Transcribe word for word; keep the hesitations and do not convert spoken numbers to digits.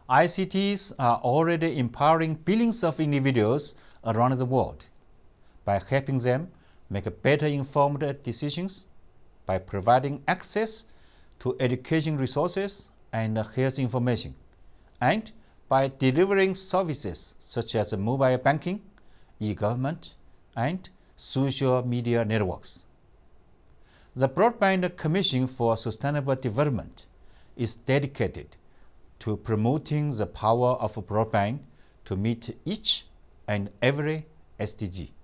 I C Ts are already empowering billions of individuals around the world by helping them make better informed decisions, by providing access to education resources and health information, and by delivering services such as mobile banking, e-government, and social media networks. The Broadband Commission for Sustainable Development is dedicated to promoting the power of broadband to meet each and every S D G.